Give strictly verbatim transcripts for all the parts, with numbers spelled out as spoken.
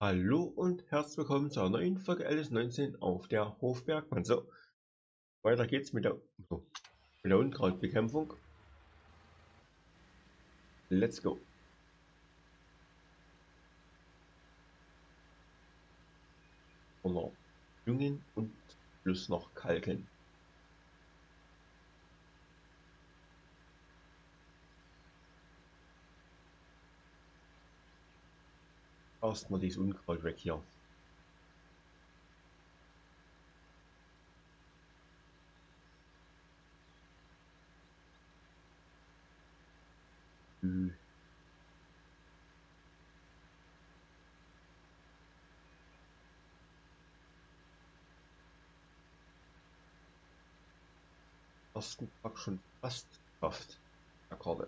Hallo und herzlich willkommen zu einer neuen Folge L S neunzehn auf der Hofbergmann. So, weiter geht's mit der, so, mit der Unkrautbekämpfung. Let's go. Und noch Jungen und plus noch Kalken. Erstmal dieses Unkraut weg hier. Ü. Ersten Tag schon fast geschafft. Akkorde.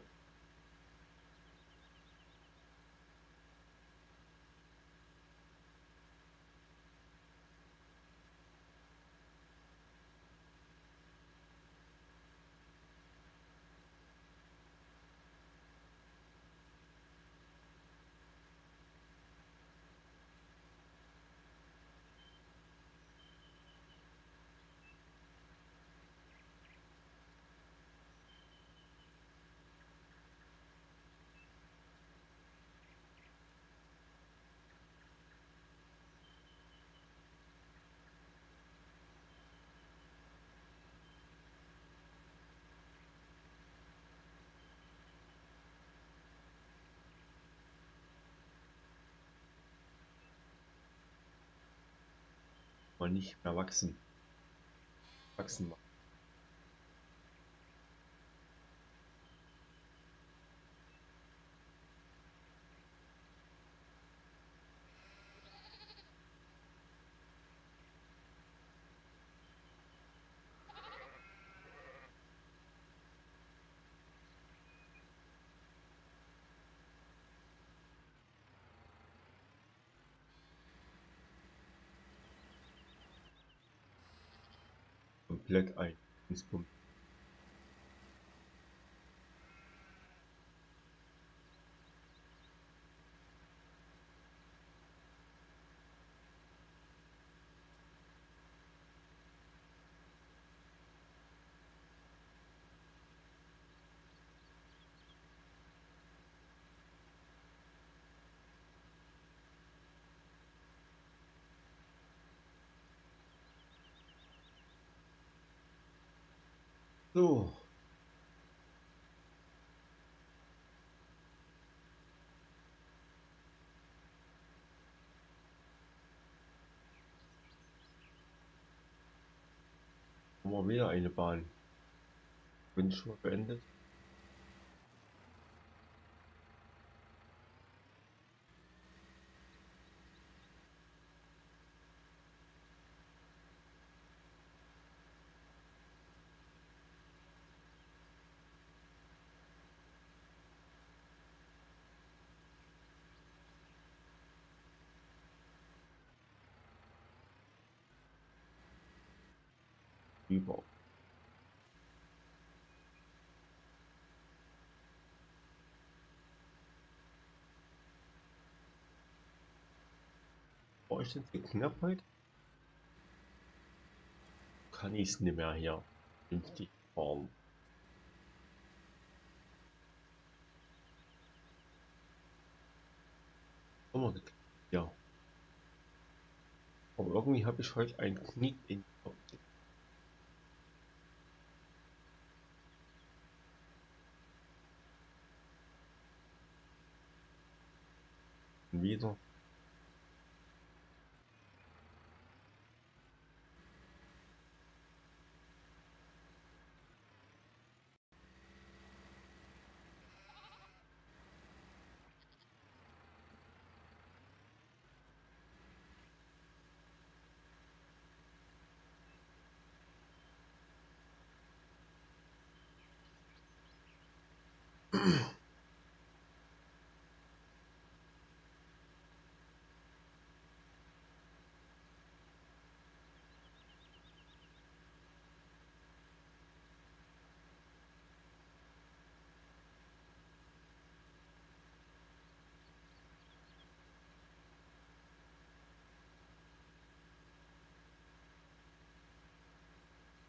Mal nicht mehr wachsen. Wachsen machen. Komplett ein. Dingsbum. So, haben wir wieder eine Bahn. Bin schon mal beendet. Über. War ich denn so knapp heute? Kann ich es nicht mehr hier vernünftig fahren. Haben wir gekriegt. Ja. Aber irgendwie habe ich heute einen Knick in Kopf. Wieder.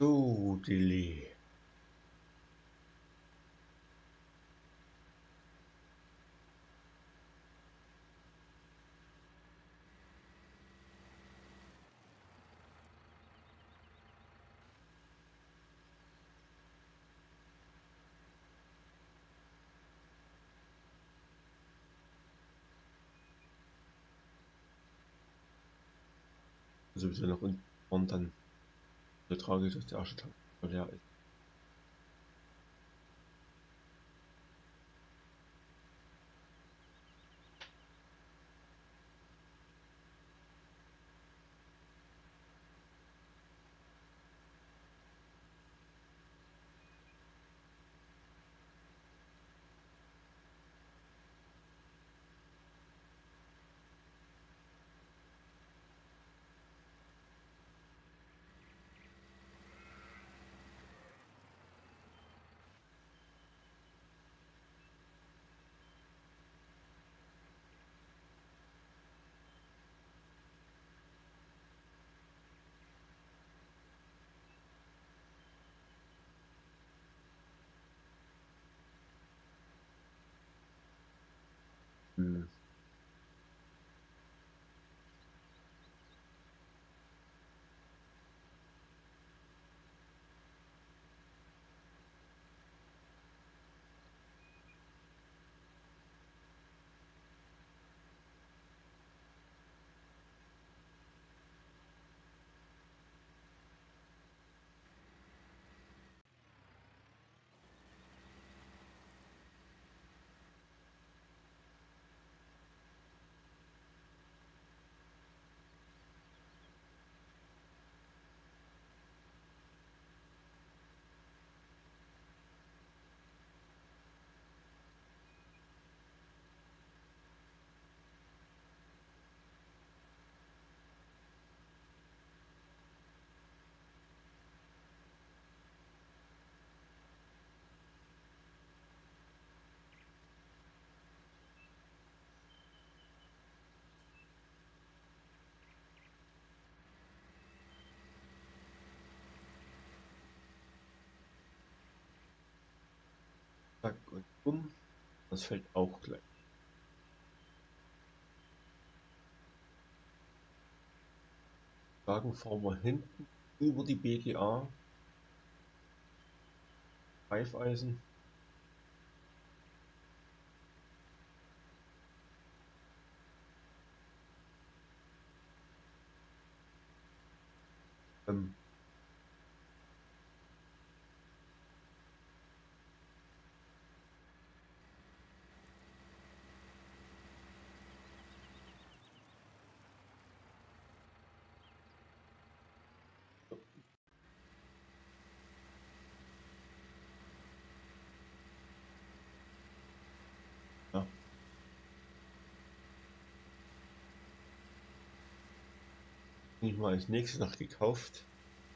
So, Dilly. Sowieso noch unten und dann so tragisch, dass der erste Tag leer ist. Hm. Zack und bumm. Das fällt auch gleich. Sagen fahren wir hinten über die B G A. Reifeisen. Ähm, ja. Ich mal als nächstes noch gekauft.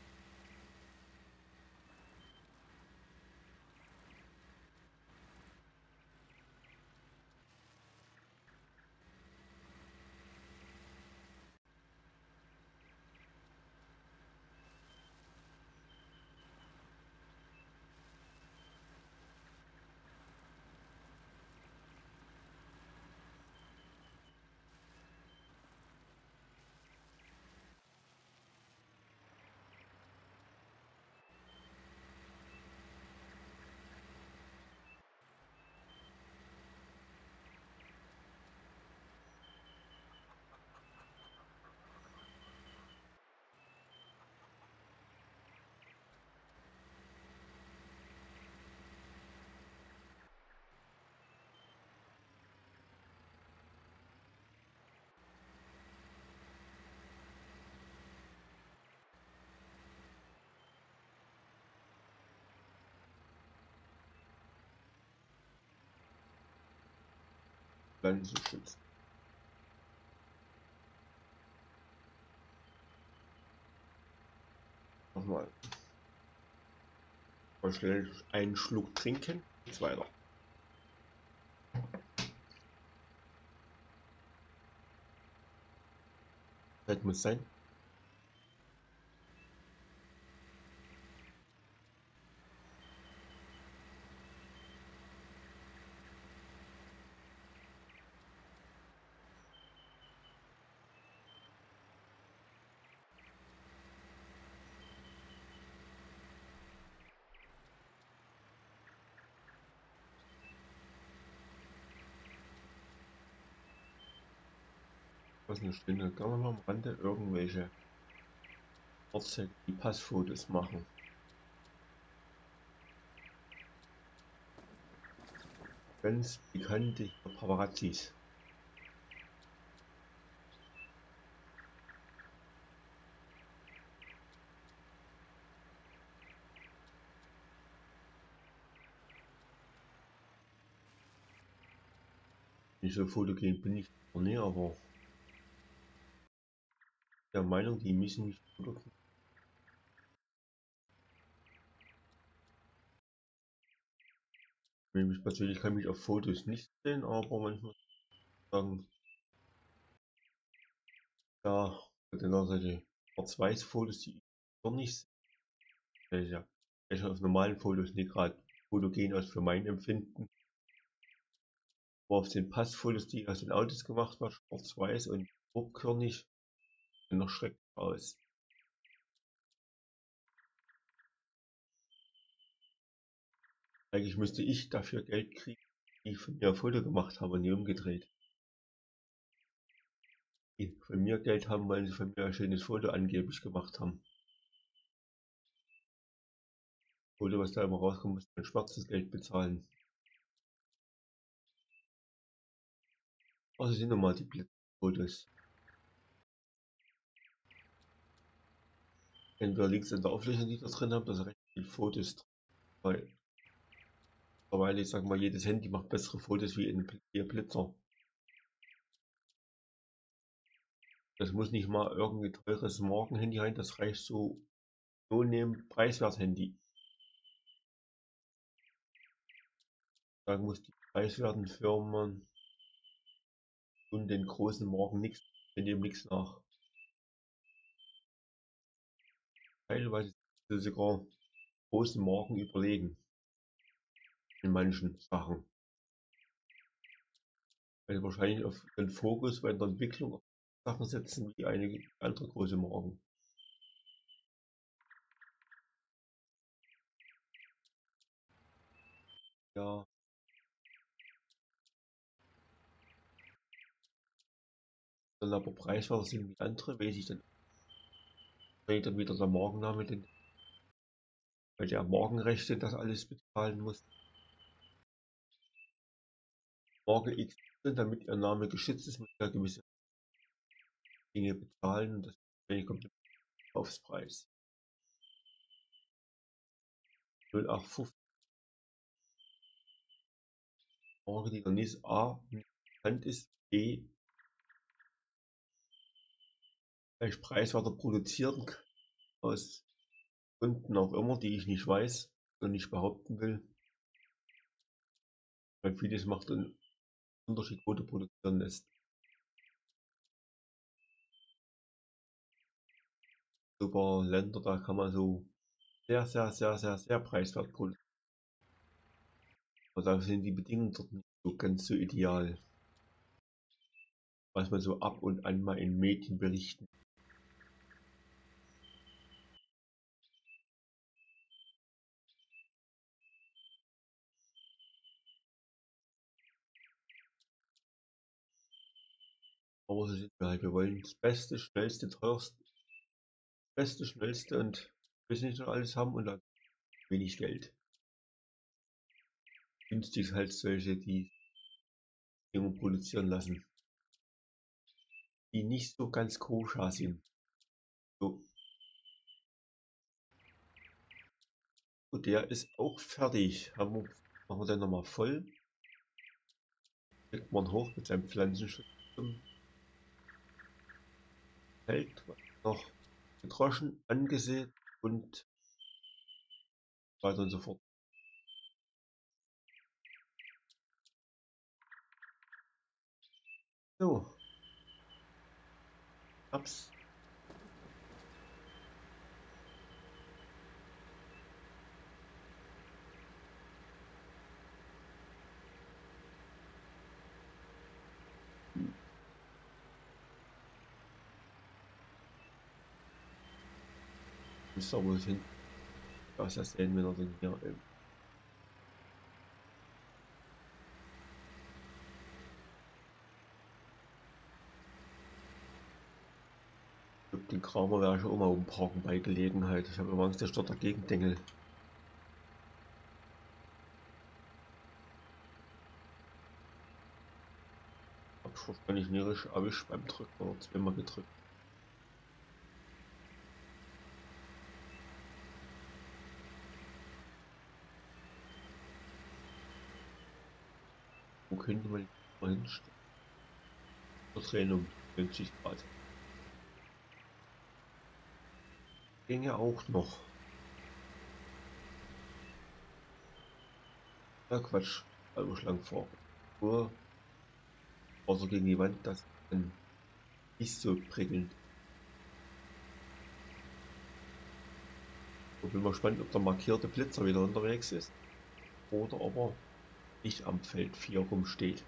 Pflanzenschutz. Nochmal. Mal schnell einen Schluck trinken. Jetzt weiter. Das muss sein. Was eine Stunde. Kann man mal am Rande irgendwelche Fahrzeuge, die Passfotos machen. Ganz bekannte Paparazzis. Nicht so fotogen bin ich noch nie, aber der Meinung, die müssen nicht fotografieren. Ich persönlich kann mich auf Fotos nicht sehen, aber manchmal sagen, ja, genau solche Schwarz-Weiß-Fotos, die ich gar nicht sehe. Ja, ich auf normalen Fotos nicht gerade fotogen aus für mein Empfinden. Aber auf den Passfotos, die aus den Autos gemacht werden, schwarz-weiß und grobkörnig, sehen noch schrecklich aus. Eigentlich müsste ich dafür Geld kriegen, die von mir ein Foto gemacht haben und nie umgedreht. Die von mir Geld haben, weil sie von mir ein schönes Foto angeblich gemacht haben. Foto, was da immer rauskommt, muss man schwarzes Geld bezahlen. Also sind nochmal die Blitzfotos. Entweder links in der Auflösung, die da drin haben, dass recht viele Fotos drin. Weil mittlerweile, ich sag mal, jedes Handy macht bessere Fotos wie ein Blitzer. Das muss nicht mal irgendwie teures Markenhandy sein, das reicht so so nehmen Preiswert-Handy. Da muss die preiswerten Firmen und den großen Marken nichts, dem nichts nach. Teilweise sind sogar großen Marken überlegen in manchen Sachen. Weil wahrscheinlich auf den Fokus bei der Entwicklung auf Sachen setzen wie einige andere große Marken. Ja, dann aber preiswerter sind wie andere, weiß ich dann, wenn dann wieder der Markenname, denn weil der Markenrechte das alles bezahlen muss. Marke X, damit ihr Name geschützt ist, muss ja gewisse Dinge bezahlen und das kommt der Aufspreis. null acht fünfzig Marke, die noch nicht A bekannt ist, B vielleicht preiswerter produzieren kann, aus Gründen auch immer, die ich nicht weiß und nicht behaupten will. Weil vieles macht einen Unterschied, wo du produzieren lässt. Über Länder, da kann man so sehr, sehr, sehr, sehr, sehr preiswert produzieren. Aber da sind die Bedingungen dort nicht so ganz so ideal. Was man so ab und an mal in Medien berichten. Aber so sind wir halt. Wir wollen das Beste, Schnellste, Teuerste, Beste, Schnellste und wissen nicht noch alles haben und dann wenig Geld. Günstig halt solche, die Dinge produzieren lassen, die nicht so ganz koscher sind. So. Und der ist auch fertig. Haben wir, machen wir den nochmal voll. Kriegt man hoch mit seinem Pflanzenschutz zum Feld. Noch gedroschen, angesät und weiter und so fort. So. Ups. Müsste aber hin. Das ja sehen, wenn er den hier ähm, Den Kramer werde ich auch mal umparken bei Gelegenheit. Ich habe immer Angst, der stört dagegen Dengel. Hab ich wahrscheinlich nie richtig erwischt beim Drücken oder zweimal gedrückt. Wo könnte man mal hinstellen? Drehen um fünfzig Grad. Ging ja auch noch. Ja, Quatsch. Also schlank vor. Nur außer gegen die Wand, das ist nicht so prickelnd. Ich bin mal gespannt, ob der markierte Blitzer wieder unterwegs ist. Oder ob er nicht am Feld vier rumsteht.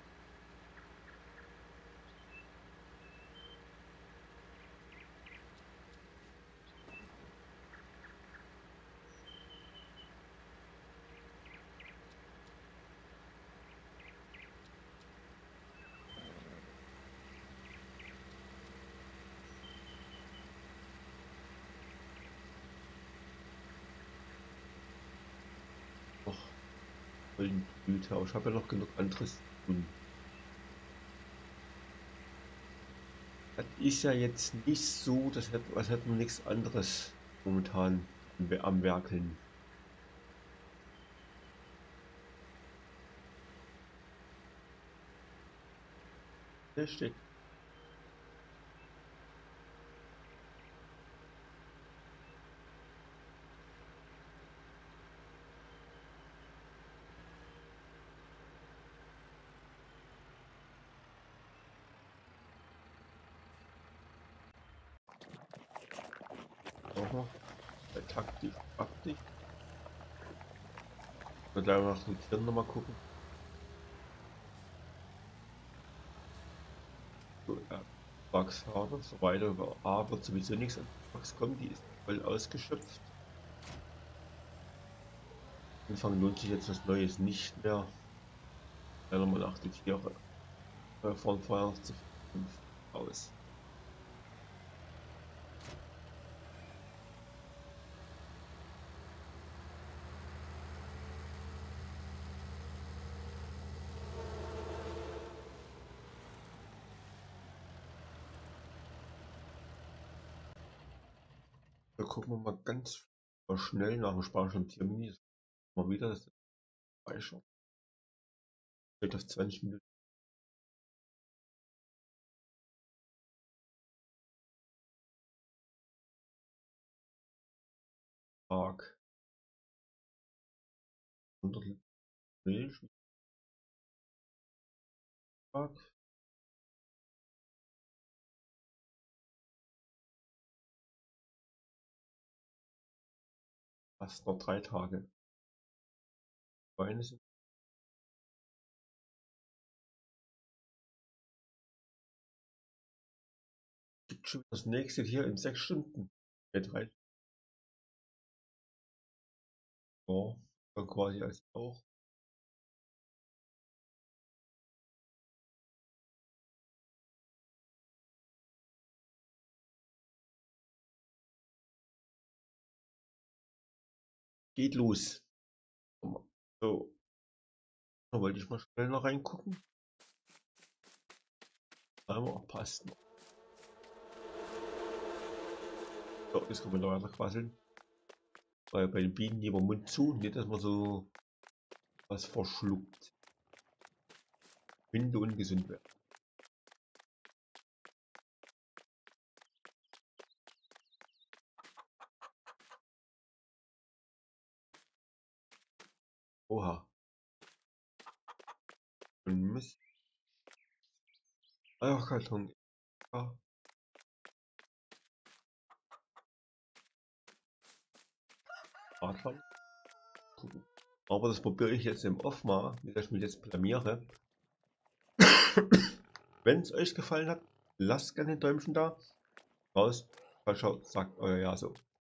Güte, aber ich habe ja noch genug anderes zu tun. Das ist ja jetzt nicht so, das hätte, als hätten wir nichts anderes momentan am, am Werkeln. Richtig. Aha. Taktisch, praktisch. Und gleich nach den Tieren nochmal gucken. So, ja. Wachshaare, so weiter über A wird sowieso nichts an Wachs kommen, die ist voll ausgeschöpft. Am Anfang lohnt sich jetzt was Neues nicht mehr. Leider mal nach die Tiere äh, von vorher zu fünf aus. Da gucken wir mal ganz schnell nach dem spanischen Tiermini. Mal wieder das Speicher. Steht auf zwanzig Minuten. Tag. hundert Liter Milch. Tag. Fast noch drei Tage. Beine sind. Gibt schon das nächste hier in sechs Stunden. Ja, drei. Ja, dann quasi als auch. Geht los. So, da wollte ich mal schnell noch reingucken. Aber passt noch. So, jetzt können wir noch weiter quasseln. Weil bei den Bienen lieber Mund zu, nicht dass man so was verschluckt. Winde ungesund werden. Oha. Und Mist. Eierkarton. Ja. Radfahren. Gucken. Aber das probiere ich jetzt im Off mal, wie ich mich jetzt blamiere. Wenn es euch gefallen hat, lasst gerne ein Däumchen da. Raus. Ciao, sagt euer Ja so.